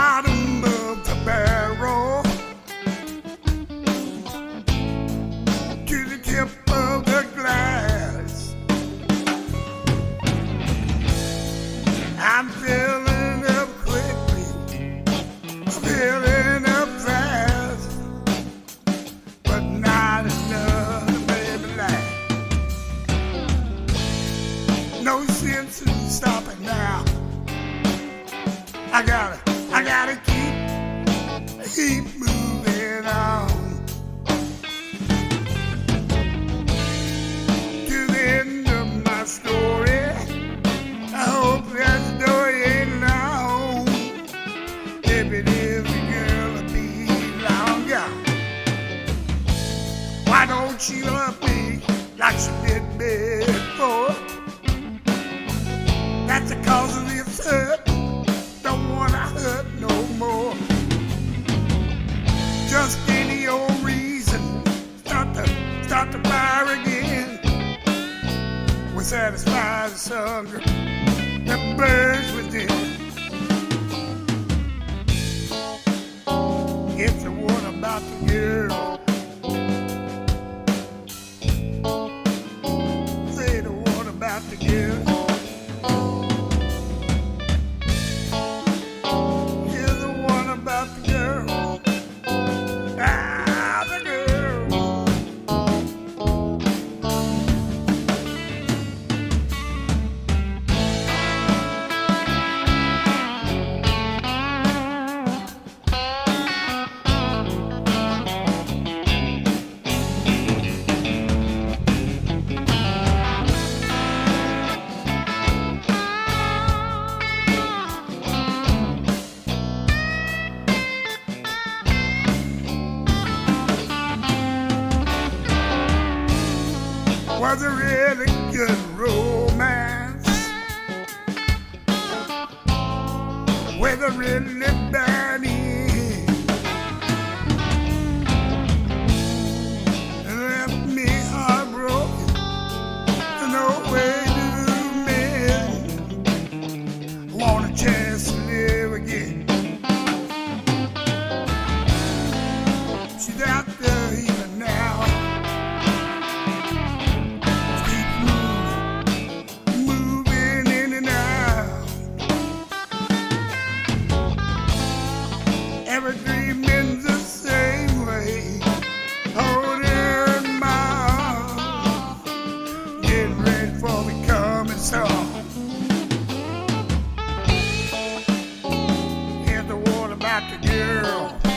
bottom of the barrel to the tip of the glass. I'm filling up quickly, filling up fast, but not enough to make me laugh. No sense in stopping now. I gotta keep moving on to the end of my story. I hope that story ain't long. If it is, the girl will be long gone. Why don't she love me like she did before? That's the cause of this hurt. Don't wanna hurt no more. Just any old reason, start the fire again. Will satisfy the hunger that burns within. It's the one about the girl. Say the one about the girl. Was a really good romance with a really bad end. It left me heartbroken, no way to mend. Want a chance to live again. She's out there even now. Every dream ends the same way. Holding her in my arms, getting ready for the coming storm. Here's the one about the girl.